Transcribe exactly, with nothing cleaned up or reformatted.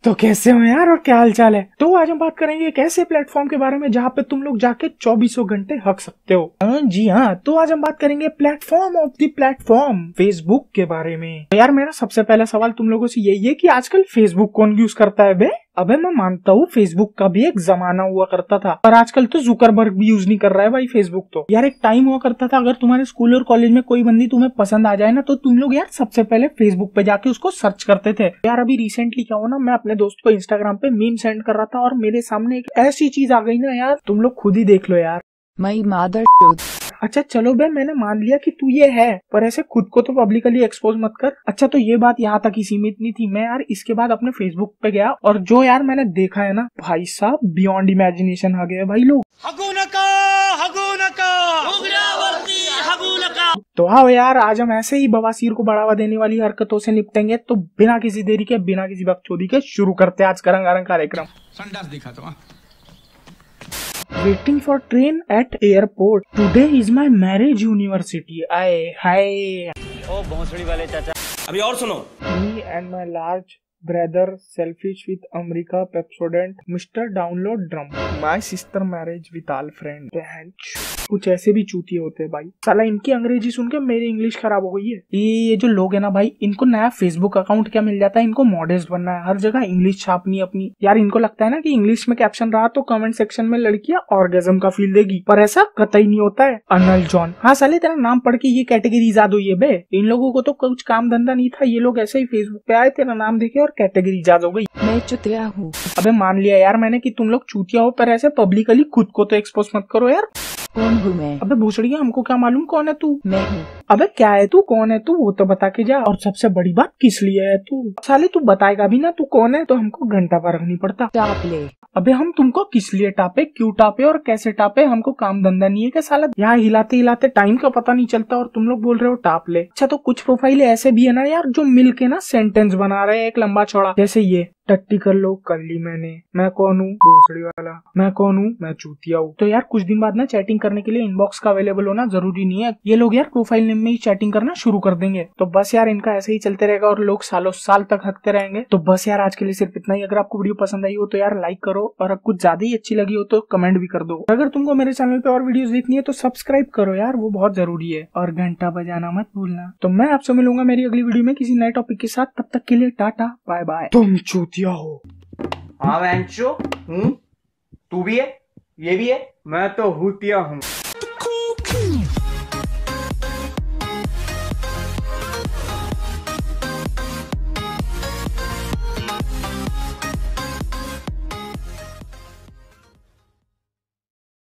तो कैसे हो यार और क्या हाल चाल है। तो आज हम बात करेंगे एक ऐसे प्लेटफॉर्म के बारे में जहाँ पे तुम लोग जाके चौबीसों घंटे हक सकते हो। हाँ जी हाँ, तो आज हम बात करेंगे platform of the platform, Facebook के बारे में। तो यार मेरा सबसे पहला सवाल तुम लोगों से यही है कि आजकल फेसबुक कौन यूज करता है बे। अबे मैं मानता हूँ फेसबुक का भी एक जमाना हुआ करता था, पर आजकल तो जुकरबर्ग भी यूज नहीं कर रहा है भाई फेसबुक। तो यार एक टाइम हुआ करता था, अगर तुम्हारे स्कूल और कॉलेज में कोई बंदी तुम्हें पसंद आ जाए ना, तो तुम लोग यार सबसे पहले फेसबुक पे जाके उसको सर्च करते थे। यार अभी रिसेंटली क्या हुआ ना, मैं अपने दोस्त को इंस्टाग्राम पे मीम सेंड कर रहा था और मेरे सामने एक ऐसी चीज आ गई ना यार, तुम लोग खुद ही देख लो यार। My mother। अच्छा चलो बे, मैंने मान लिया कि तू ये है, पर ऐसे खुद को तो पब्लिकली एक्सपोज मत कर। अच्छा तो ये बात यहाँ तक ही सीमित नहीं थी। मैं यार इसके बाद अपने फेसबुक पे गया और जो यार मैंने देखा है ना भाई साहब, बियॉन्ड इमेजिनेशन आ गया भाई लोग। हगू नका, हगू नका, उग्रवर्ती हगू नका। तो हाँ यार, आज हम ऐसे ही बवासीर को बढ़ावा देने वाली हरकतों से निपटेंगे। तो बिना किसी देरी के, बिना किसी बकचोदी के शुरू करते हैं आज का रंगारंग कार्यक्रम। संडास दिखा तो Waiting for train at airport. Today is my marriage university. आए हाय। ओ भोसड़ी वाले चाचा। अभी और सुनो। Me and my large brother selfish with America Pepsodent Mister Download Drum. My sister marriage with all friend. कुछ ऐसे भी चूतिए होते हैं भाई। साला इनकी अंग्रेजी सुन के मेरी इंग्लिश खराब हो गई है। ये ये जो लोग है ना भाई, इनको नया फेसबुक अकाउंट क्या मिल जाता है, इनको मॉडेस्ट बनना है, हर जगह इंग्लिश छापनी है अपनी। यार इनको लगता है ना कि इंग्लिश में कैप्शन रहा तो कमेंट सेक्शन में लड़कियां ऑर्गेज्म का फील देगी, पर ऐसा कतई नहीं होता है। अर्नल जॉन, हाँ साले तेरा नाम पढ़ के ये कैटेगरी याद हुई है बे। इन लोगों को तो कुछ काम धंधा नहीं था, ये लोग ऐसे ही फेसबुक पे आए, तेरा नाम देखे और कैटेगरी याद हो गई। मैं चुतिया हूँ। अबे मान लिया यार मैंने कि तुम लोग चूतिया हो, पर ऐसे पब्लिकली खुद को तो एक्सपोज मत करो यार। कौन हूँ मैं? अबे भूसड़िया, हमको क्या मालूम कौन है तू। मैं हूँ। अबे क्या है तू, कौन है तू, वो तो बता के जा। और सबसे बड़ी बात, किस लिए है तू। साले तू बताएगा भी ना तू कौन है तो हमको घंटा फर्क नहीं पड़ता। टाप ले। अबे हम तुमको किस लिए टापे, क्यों टापे और कैसे टापे, हमको काम धंधा नहीं है क्या साला। यहाँ हिलाते हिलाते टाइम का पता नहीं चलता और तुम लोग बोल रहे हो टाप ले। अच्छा तो कुछ प्रोफाइल ऐसे भी है ना यार, जो मिलके ना सेंटेंस बना रहे हैं एक लंबा चौड़ा, जैसे ये टट्टी कर लो कर ली मैंने, मैं कौन हूँ भोसड़ी वाला, मैं कौन हूँ मैं चूतिया हूँ। तो यार कुछ दिन बाद ना चैटिंग करने के लिए इनबॉक्स का अवेलेबल होना जरूरी नहीं है। ये लोग यार प्रोफाइल नेम में ही चैटिंग करना शुरू कर देंगे। तो बस यार इनका ऐसे ही चलते रहेगा और लोग सालों साल तक हकते रहेंगे। तो बस यार आज के लिए सिर्फ इतना ही। अगर आपको वीडियो पसंद आई हो तो यार लाइक करो, और कुछ ज्यादा ही अच्छी लगी हो तो कमेंट भी कर दो। अगर तुमको मेरे चैनल पे और वीडियोस देखनी है तो सब्सक्राइब करो यार, वो बहुत जरूरी है, और घंटा बजाना मत भूलना। तो मैं आपसे मिलूंगा मेरी अगली वीडियो में किसी नए टॉपिक के साथ। तब तक के लिए टाटा बाय बाय। तुम चूतिया हो। हाँ वैंचो हूँ, तू भी है, ये भी है, मैं तो हूतिया हूँ।